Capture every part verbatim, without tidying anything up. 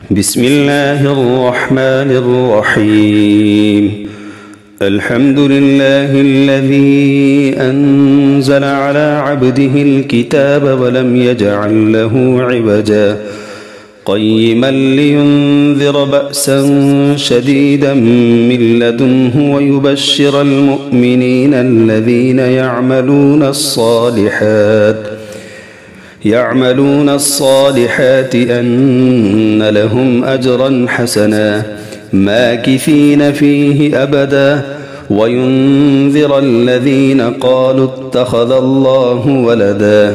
بسم الله الرحمن الرحيم. الحمد لله الذي أنزل على عبده الكتاب ولم يجعل له عوجا قيما لينذر بأسا شديدا من لدنه ويبشر المؤمنين الذين يعملون الصالحات يعملون الصالحات أن لهم أجرا حسنا ماكثين فيه أبدا وينذر الذين قالوا اتخذ الله ولدا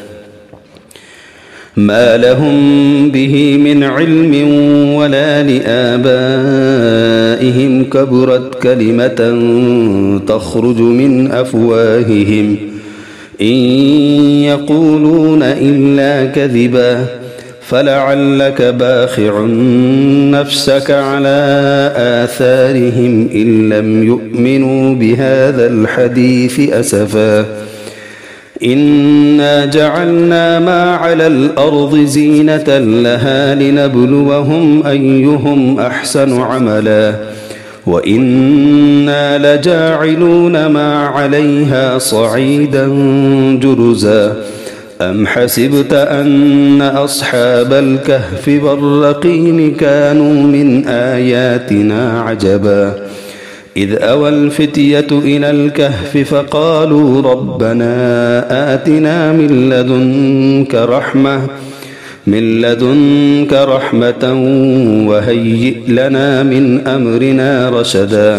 ما لهم به من علم ولا لآبائهم كبرت كلمة تخرج من أفواههم إن يقولون إلا كذبا فلعلك باخع نفسك على آثارهم إن لم يؤمنوا بهذا الحديث أسفا إنا جعلنا ما على الأرض زينة لها لنبلوهم أيهم أحسن عملا وإنا لجاعلون ما عليها صعيدا جرزا أم حسبت أن أصحاب الكهف والرقيم كانوا من آياتنا عجبا إذ أوى الفتية إلى الكهف فقالوا ربنا آتنا من لدنك رحمة من لدنك رحمة وهيئ لنا من أمرنا رشدا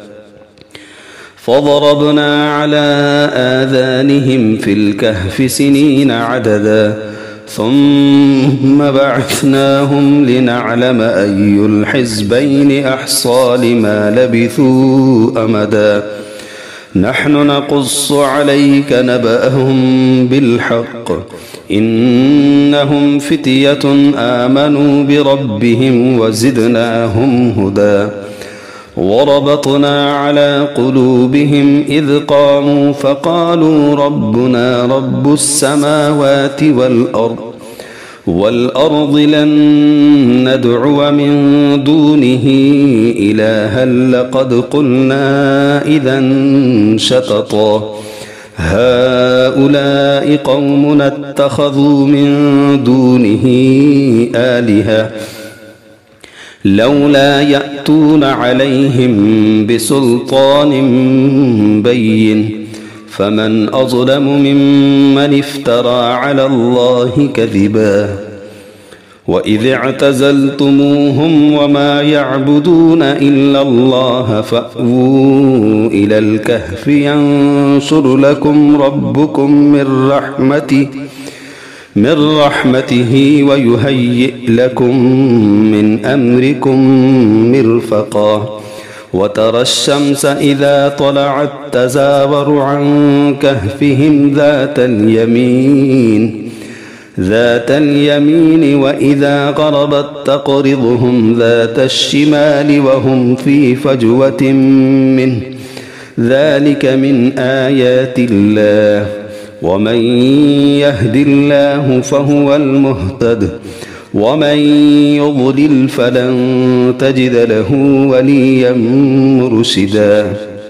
فضربنا على آذانهم في الكهف سنين عددا ثم بعثناهم لنعلم أي الحزبين أحصى لما لبثوا أمدا نحن نقص عليك نبأهم بالحق إنهم فتية آمنوا بربهم وزدناهم هدى وربطنا على قلوبهم إذ قاموا فقالوا ربنا رب السماوات والأرض والأرض لن ندعو من دونه إلها لقد قلنا إذا شططا هؤلاء قومنا اتخذوا من دونه آلهة لولا يأتون عليهم بسلطان بين فمن أظلم ممن افترى على الله كذبا وإذ اعتزلتموهم وما يعبدون إلا الله فأووا إلى الكهف ينشر لكم ربكم من رحمته من رحمته ويهيئ لكم من أمركم مرفقا وترى الشمس إذا طلعت تزاور عن كهفهم ذات اليمين ذات اليمين وإذا غربت تقرضهم ذات الشمال وهم في فجوة منه ذلك من آيات الله ومن يهد الله فهو المهتد ومن يضلل فلن تجد له وليا مرشدا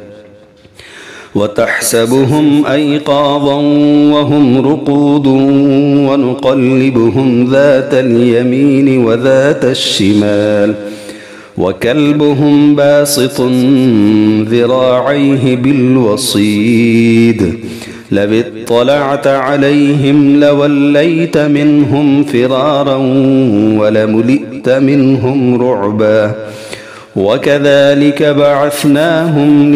وتحسبهم أيقاظا وهم رقود ونقلبهم ذات اليمين وذات الشمال وكلبهم باسط ذراعيه بالوصيد لو اطلعت عليهم لوليت منهم فرارا ولملئت منهم رعبا وكذلك بعثناهم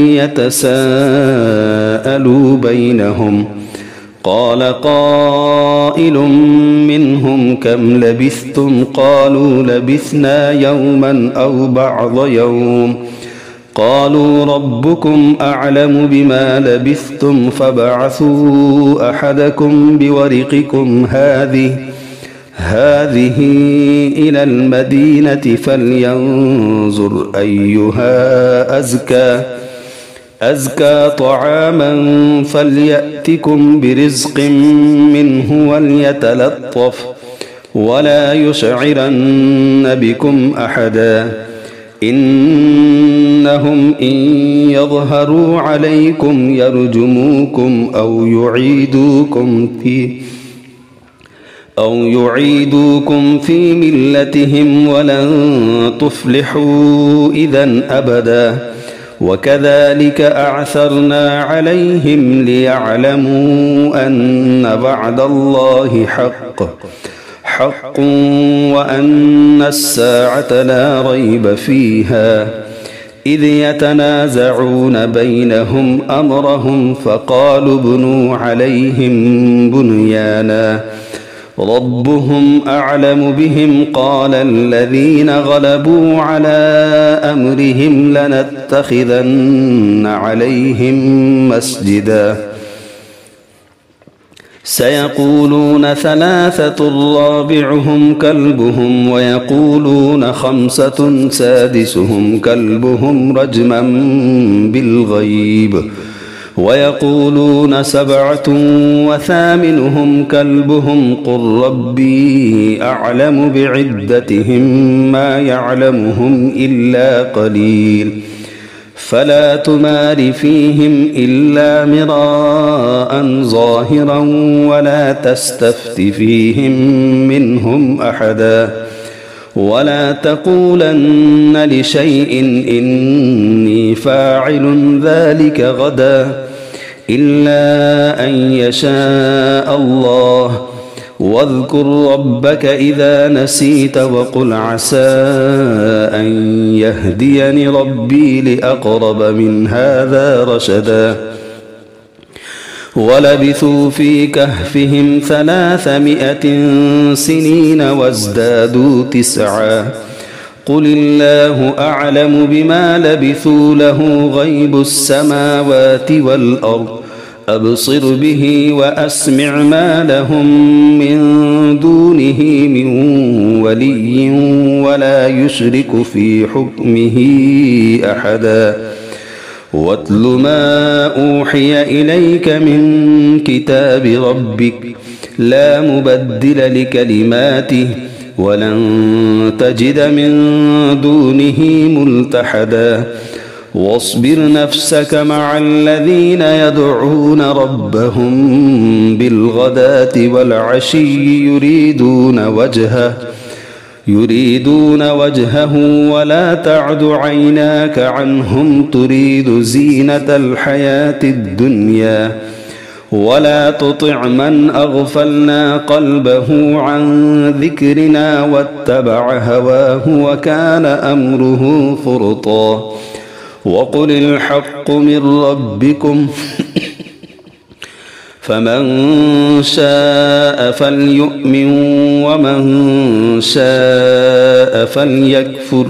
ليتساءلوا بينهم قال قائل منهم كم لبثتم قالوا لبثنا يوما أو بعض يوم قالوا ربكم أعلم بما لبثتم فابعثوا أحدكم بورقكم هذه هذه إلى المدينة فلينظر أيها أزكى أزكى طعاما فليأتكم برزق منه وليتلطف ولا يشعرن بكم أحدا إنهم إن يظهروا عليكم يرجموكم أو يعيدوكم في أو يعيدوكم في ملتهم ولن تفلحوا إذن أبدا وكذلك أعثرنا عليهم ليعلموا أن وعد الله حق حق وأن الساعة لا ريب فيها إذ يتنازعون بينهم أمرهم فقالوا ابنوا عليهم بنيانا ربهم أعلم بهم قال الذين غلبوا على أمرهم لنتخذن عليهم مسجدا سيقولون ثلاثة رابعهم كلبهم ويقولون خمسة سادسهم كلبهم رجما بالغيب ويقولون سبعة وثامنهم كلبهم قل ربي أعلم بعدتهم ما يعلمهم إلا قليل فلا تمار فيهم إلا مراء ظاهرا ولا تستفت فيهم منهم أحدا ولا تقولن لشيء إني فاعل ذلك غدا إلا أن يشاء الله واذكر ربك إذا نسيت وقل عسى أن يهديني ربي لأقرب من هذا رشدا ولبثوا في كهفهم ثلاثمائة سنين وازدادوا تسعا قل الله أعلم بما لبثوا له غيب السماوات والأرض أبصر به وأسمع ما لهم من دونه من ولي ولا يشرك في حكمه أحدا واتل ما أوحي إليك من كتاب ربك لا مبدل لكلماته ولن تجد من دونه ملتحدا واصبر نفسك مع الذين يدعون ربهم بالغداة والعشي يريدون وجهه يريدون وجهه ولا تعد عيناك عنهم تريد زينة الحياة الدنيا ولا تطع من أغفلنا قلبه عن ذكرنا واتبع هواه وكان أمره فرطا وقل الحق من ربكم فمن شاء فليؤمن ومن شاء فليكفر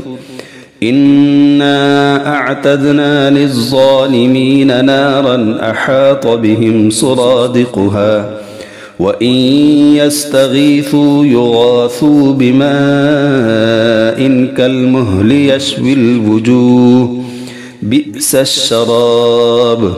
إنا أعتدنا للظالمين نارا أحاط بهم سرادقها وإن يستغيثوا يغاثوا بماء كالمهل يشوي الوجوه بئس الشراب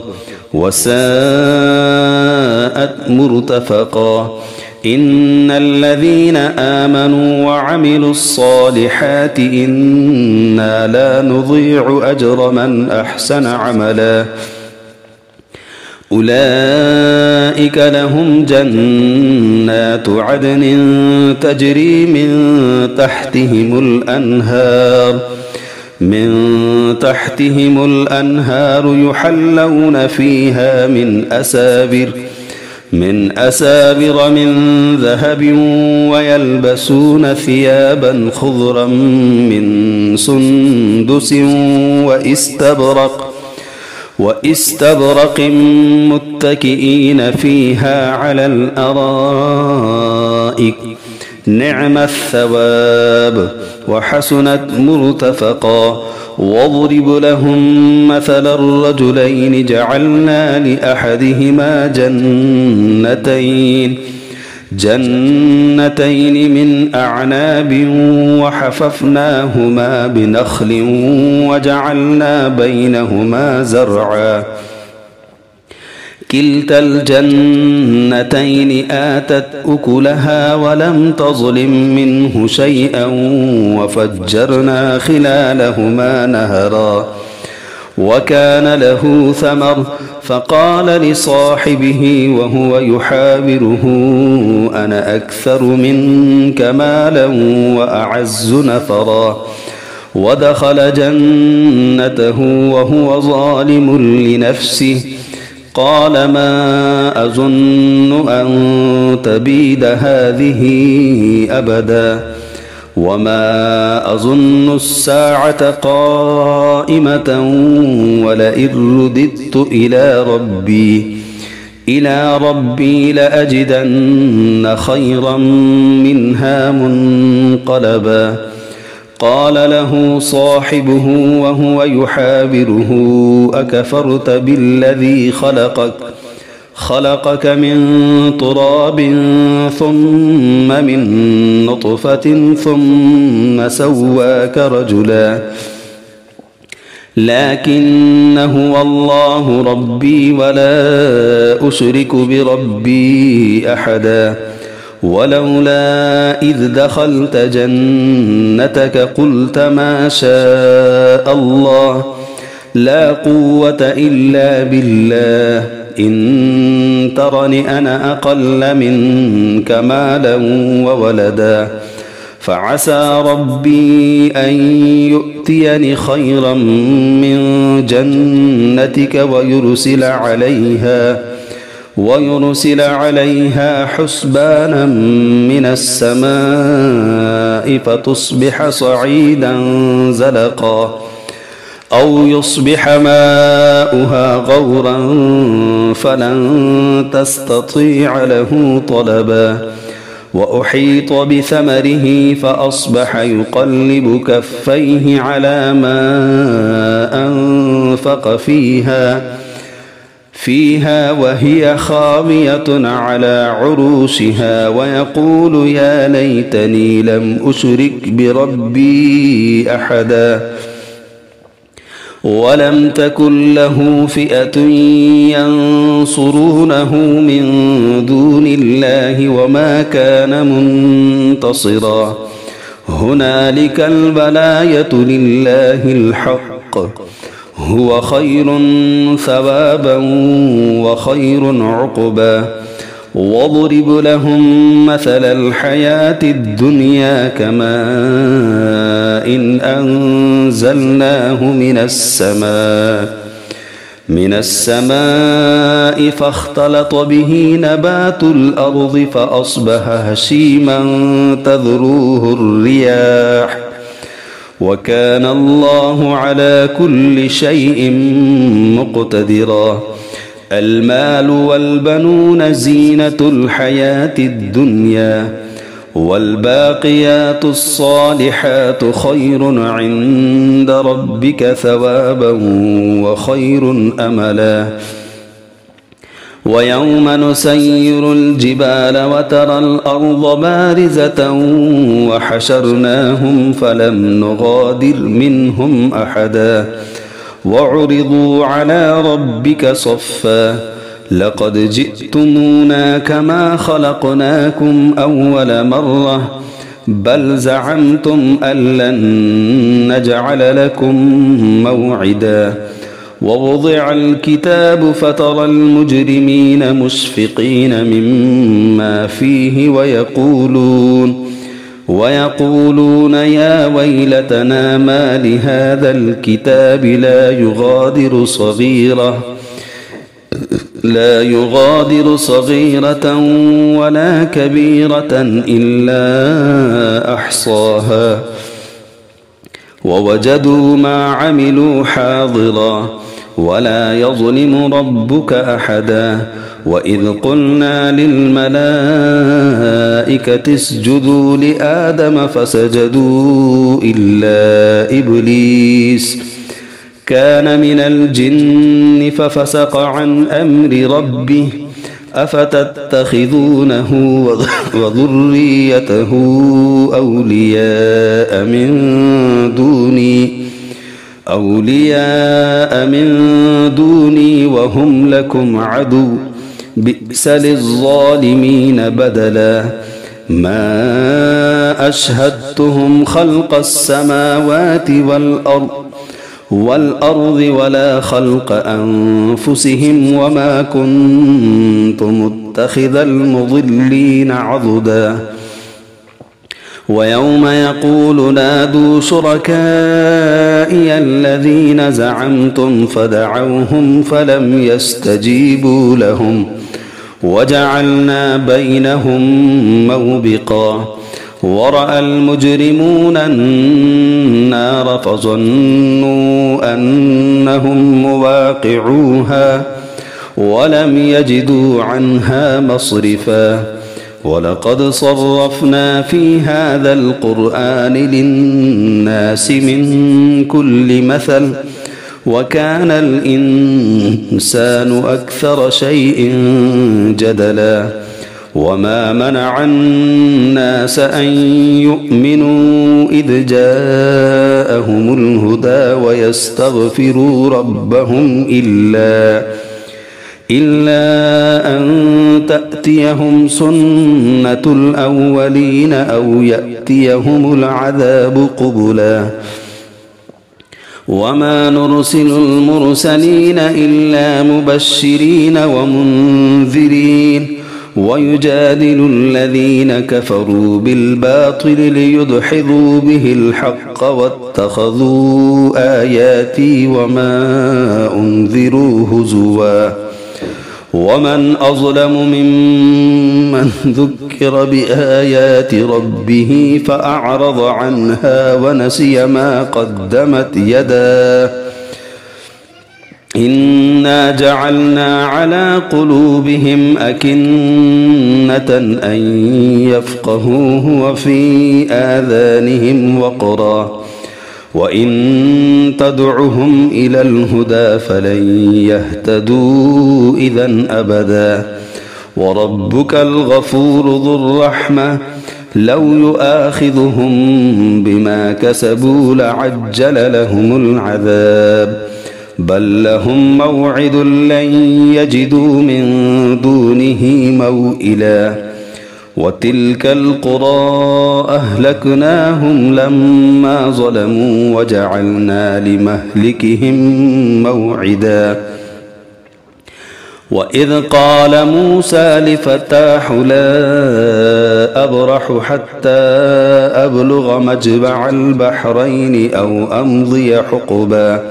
وساءت مرتفقا إن الذين آمنوا وعملوا الصالحات إنا لا نضيع أجر من أحسن عملا أولئك لهم جنات عدن تجري من تحتهم الأنهار من تحتهم الأنهار يحلون فيها من أسابر من أسابر من ذهب ويلبسون ثيابا خضرا من سندس وإستبرق وإستبرق متكئين فيها على الأرائك نعم الثواب وحسنت مرتفقا واضرب لهم مثل الرجلين جعلنا لأحدهما جنتين جنتين من أعناب وحففناهما بنخل وجعلنا بينهما زرعا كلتا الجنتين آتت أكلها ولم تظلم منه شيئا وفجرنا خلالهما نهرا وكان له ثمر فقال لصاحبه وهو يحاوره أنا أكثر منك مالا وأعز نفرا ودخل جنته وهو ظالم لنفسه قال ما أظن أن تبيد هذه أبدا وما أظن الساعة قائمة ولئن رددت إلى ربي إلى ربي لأجدن خيرا منها منقلبا قال له صاحبه وهو يحاوره أكفرت بالذي خلقك خلقك من تراب ثم من نطفة ثم سواك رجلا لكن هو الله ربي ولا أشرك بربي أحدا ولولا إذ دخلت جنتك قلت ما شاء الله لا قوة إلا بالله إن ترني أنا أقل منك مالا وولدا فعسى ربي أن يؤتيني خيرا من جنتك ويرسل عليها ويرسل عليها حسبانا من السماء فتصبح صعيدا زلقا أو يصبح ماؤها غورا فلن تستطيع له طلبا وأحيط بثمره فأصبح يقلب كفيه على ما أنفق فيها فيها وهي خاوية على عروشها ويقول يا ليتني لم أشرك بربي أحدا ولم تكن له فئة ينصرونه من دون الله وما كان منتصرا هنالك الولاية لله الحق هو خير ثوابا وخير عقبا واضرب لهم مثل الحياة الدنيا كماء إن أنزلناه من السماء من السماء فاختلط به نبات الأرض فأصبح هشيما تذروه الرياح وكان الله على كل شيء مقتدرا المال والبنون زينة الحياة الدنيا والباقيات الصالحات خير عند ربك ثوابا وخير أملا ويوم نسير الجبال وترى الأرض بارزة وحشرناهم فلم نغادر منهم أحدا وعرضوا على ربك صفا لقد جئتمونا كما خلقناكم أول مرة بل زعمتم أن لن نجعل لكم موعدا ووضع الكتاب فترى المجرمين مشفقين مما فيه ويقولون ويقولون يا ويلتنا ما لهذا الكتاب لا يغادر صغيرة لا يغادر صغيرة ولا كبيرة إلا أحصاها ووجدوا ما عملوا حاضرا ولا يظلم ربك أحدا وإذ قلنا للملائكة اسجدوا لآدم فسجدوا إلا إبليس كان من الجن ففسق عن أمر ربه أفتتخذونه وذريته أولياء من دوني أولياء من دوني وهم لكم عدو بئس للظالمين بدلا ما أشهدتهم خلق السماوات والأرض والأرض ولا خلق أنفسهم وما كنت متخذ المضلين عضدا ويوم يقول نادوا شركائي الذين زعمتم فدعوهم فلم يستجيبوا لهم وجعلنا بينهم موبقا ورأى المجرمون النار فظنوا أنهم مواقعوها ولم يجدوا عنها مصرفا ولقد صرفنا في هذا القرآن للناس من كل مثل وكان الإنسان أكثر شيء جدلا وما منع الناس أن يؤمنوا إذ جاءهم الهدى ويستغفروا ربهم إلا إلا أن تأتيهم سنة الأولين أو يأتيهم العذاب قبلا وما نرسل المرسلين إلا مبشرين ومنذرين ويجادل الذين كفروا بالباطل ليدحضوا به الحق واتخذوا آياتي وما أنذروا هزوا ومن أظلم ممن ذكر بآيات ربه فأعرض عنها ونسي ما قدمت يداه إنا جعلنا على قلوبهم أكنة أن يفقهوه وفي آذانهم وقرا وإن تدعهم إلى الهدى فلن يهتدوا إذا أبدا وربك الغفور ذو الرحمة لو يؤاخذهم بما كسبوا لعجل لهم العذاب بل لهم موعد لن يجدوا من دونه موئلا وتلك القرى أهلكناهم لما ظلموا وجعلنا لمهلكهم موعدا وإذ قال موسى لفتاه لا أبرح حتى أبلغ مجمع البحرين أو أمضي حقبا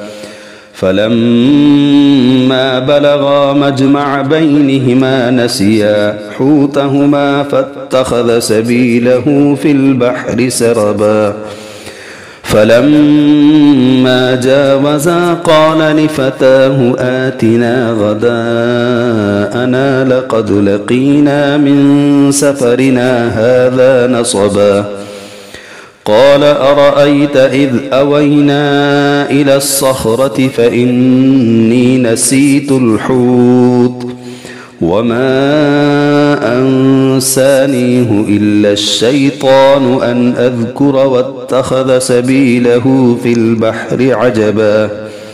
فلما بلغا مجمع بينهما نسيا حوتهما فاتخذ سبيله في البحر سربا فلما جاوزا قال لفتاه آتنا غداءنا لقد لقينا من سفرنا هذا نصبا قال أرأيت إذ أوينا إلى الصخرة فإني نسيت الحوت وما أنسانيه إلا الشيطان أن أذكر واتخذ سبيله في البحر عجبا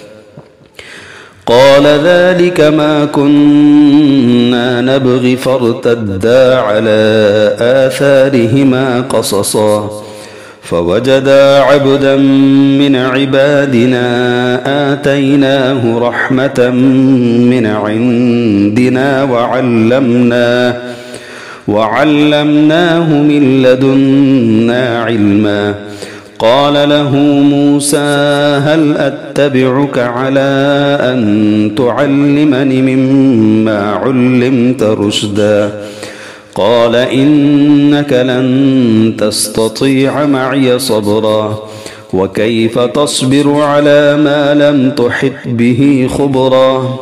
قال ذلك ما كنا نبغي فارتدا على آثارهما قصصا فوجدا عبدا من عبادنا آتيناه رحمة من عندنا وعلمناه وعلمناه من لدنا علما قال له موسى هل أتبعك على أن تعلمني مما علمت رشدا قال إنك لن تستطيع معي صبرا وكيف تصبر على ما لم تحط به خبرا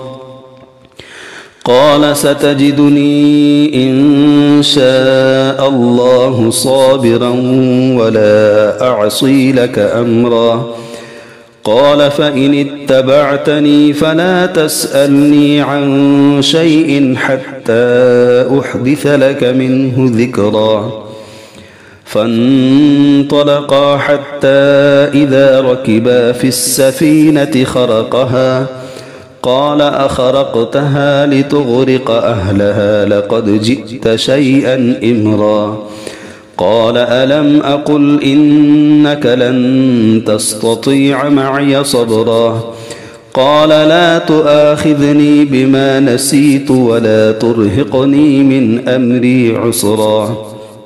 قال ستجدني إن شاء الله صابرا ولا أعصي لك أمرا قال فإن اتبعتني فلا تسألني عن شيء حتى أحدث لك منه ذكرا فانطلقا حتى إذا ركبا في السفينة خرقها قال أخرقتها لتغرق أهلها لقد جئت شيئا إمرا قال ألم أقل إنك لن تستطيع معي صبرا قال لا تؤاخذني بما نسيت ولا ترهقني من أمري عسرا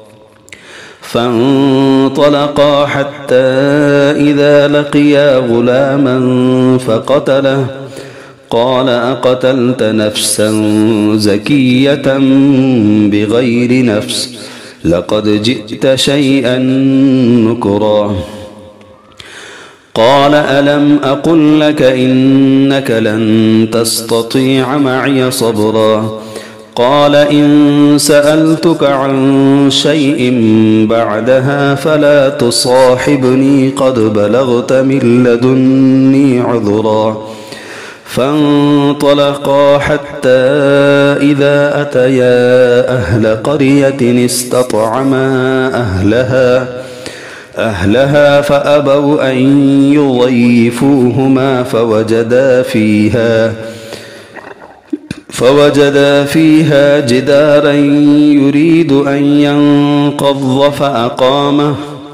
فانطلقا حتى إذا لقيا غلاما فقتله قال أقتلت نفسا زكية بغير نفس لقد جئت شيئا نكرا قال ألم أقل لك إنك لن تستطيع معي صبرا قال إن سألتك عن شيء بعدها فلا تصاحبني قد بلغت من لدني عذرا فانطلقا حتى إذا أتيا أهل قرية استطعما أهلها أهلها فأبوا أن يضيفوهما فوجدا فيها فوجدا فيها جدارا يريد أن ينقض فأقامه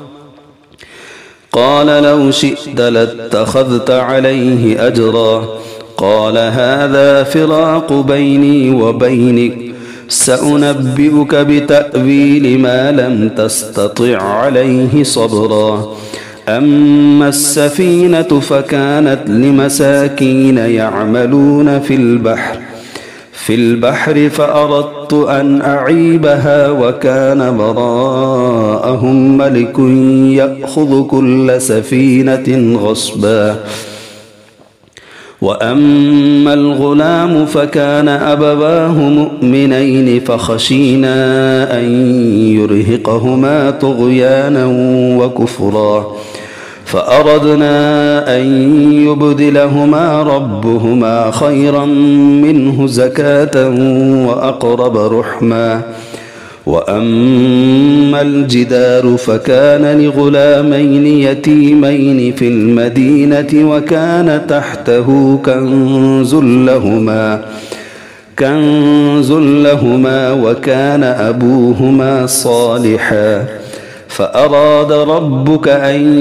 قال لو شئت لاتخذت عليه أجرا قال هذا فراق بيني وبينك سأنبئك بتأويل ما لم تستطع عليه صبرا أما السفينة فكانت لمساكين يعملون في البحر في البحر فأردت أن أعيبها وكان وراءهم ملك يأخذ كل سفينة غصبا وأما الغلام فكان أبواه مؤمنين فخشينا أن يرهقهما طغيانا وكفرا فأردنا أن يبدلهما ربهما خيرا منه زكاة وأقرب رحما وأما الجدار فكان لغلامين يتيمين في المدينة وكان تحته كنز لهما كنز لهما وكان أبوهما صالحا فأراد ربك أن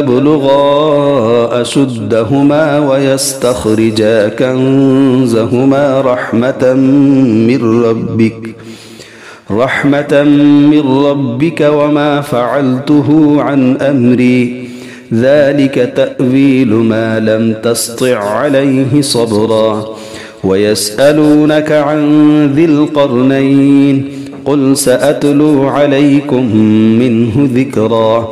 يبلغا أشدهما ويستخرجا كنزهما رحمة من ربك رحمة من ربك وما فعلته عن أمري ذلك تأويل ما لم تسطع عليه صبرا ويسألونك عن ذي القرنين قل سأتلو عليكم منه ذكرا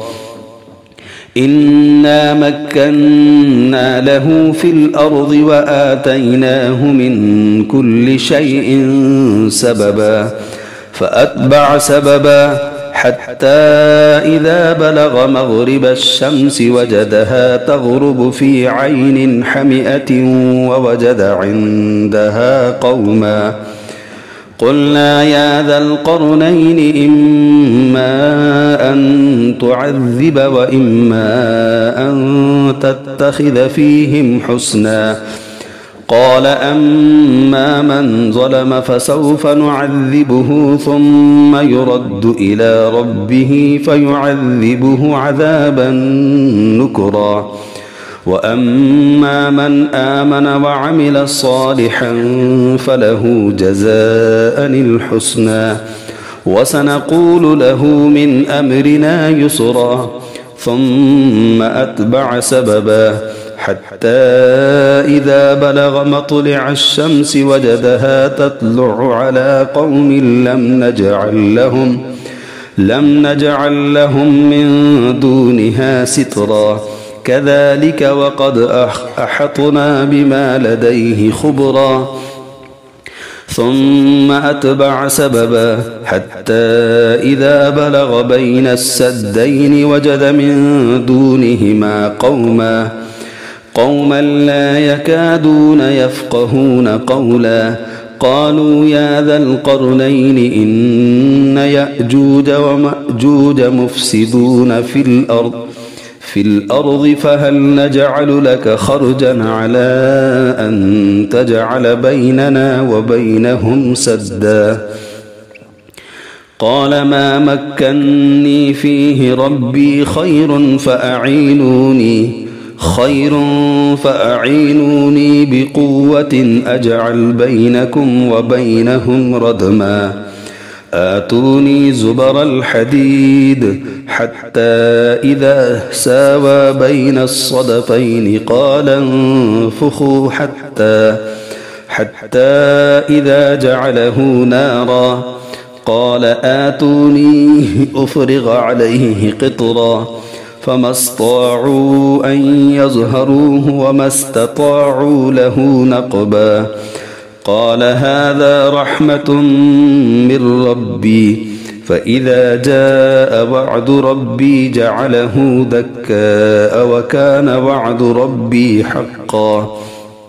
إنا مكنا له في الأرض وآتيناه من كل شيء سببا فأتبع سببا حتى إذا بلغ مغرب الشمس وجدها تغرب في عين حمئة ووجد عندها قوما قلنا يا ذا القرنين إما أن تعذب وإما أن تتخذ فيهم حسنا قال أما من ظلم فسوف نعذبه ثم يرد إلى ربه فيعذبه عذابا نكرا وأما من آمن وعمل صالحا فله جزاء الحسنى وسنقول له من أمرنا يسرا ثم أتبع سببا حتى إذا بلغ مطلع الشمس وجدها تطلع على قوم لم نجعل لهم لم نجعل لهم من دونها سترا كذلك وقد أحطنا بما لديه خبرا ثم أتبع سببا حتى إذا بلغ بين السدين وجد من دونهما قوما قوما لا يكادون يفقهون قولا قالوا يا ذا القرنين إن يأجوج ومأجوج مفسدون في الأرض في الأرض فهل نجعل لك خرجا على أن تجعل بيننا وبينهم سدا قال ما مكني فيه ربي خير فأعينوني خير فأعينوني بقوة أجعل بينكم وبينهم ردما آتوني زبر الحديد حتى إذا ساوى بين الصدفين قال انفخوا حتى حتى إذا جعله نارا قال آتوني أفرغ عليه قطرا فما استطاعوا أن يظهروه وما استطاعوا له نقبا قال هذا رحمة من ربي فإذا جاء وعد ربي جعله دكاء وكان وعد ربي حقا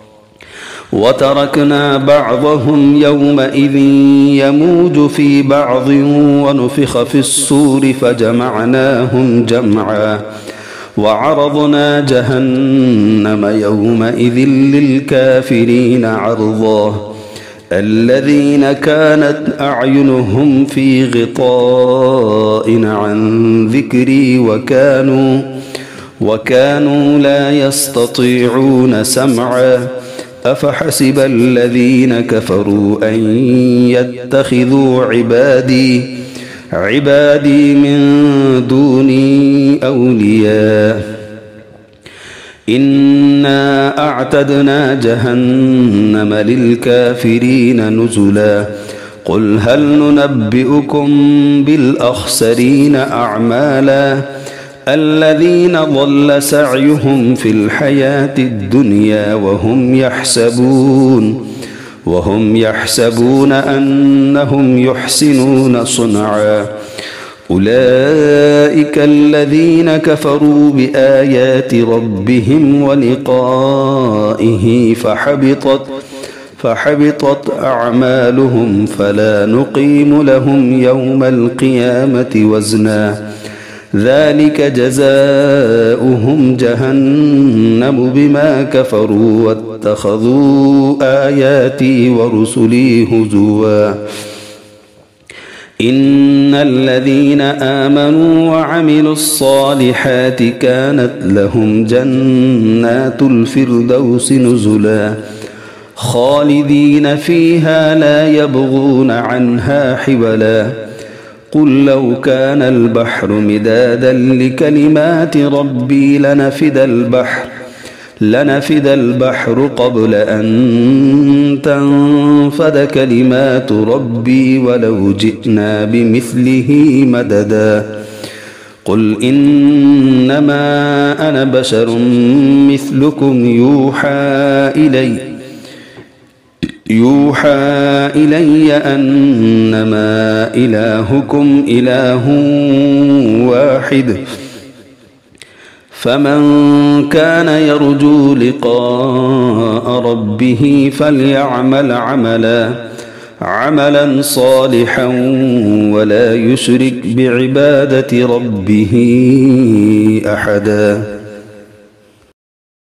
وتركنا بعضهم يومئذ يموج في بعض ونفخ في الصور فجمعناهم جمعا وعرضنا جهنم يومئذ للكافرين عرضا الذين كانت أعينهم في غطاء عن ذكري وكانوا وكانوا لا يستطيعون سمعا أفحسب الذين كفروا أن يتخذوا عبادي عبادي من دوني أولياء إنا أعتدنا جهنم للكافرين نزلا قل هل ننبئكم بالأخسرين أعمالا الذين ضل سعيهم في الحياة الدنيا وهم يحسبون وهم يحسبون أنهم يحسنون صنعا أولئك الذين كفروا بآيات ربهم ولقائه فحبطت فحبطت أعمالهم فلا نقيم لهم يوم القيامة وزنا ذلك جزاؤهم جهنم بما كفروا واتخذوا آياتي ورسلي هزوا إن الذين آمنوا وعملوا الصالحات كانت لهم جنات الفردوس نزلا خالدين فيها لا يبغون عنها حولا قل لو كان البحر مدادا لكلمات ربي لنفد البحر لنفد البحر قبل أن تنفد كلمات ربي ولو جئنا بمثله مددا قل إنما أنا بشر مثلكم يوحى إلي يوحى إلي أنما إلهكم إله واحد فمن كان يرجو لقاء ربه فليعمل عملا عملا صالحا ولا يشرك بعبادة ربه أحدا.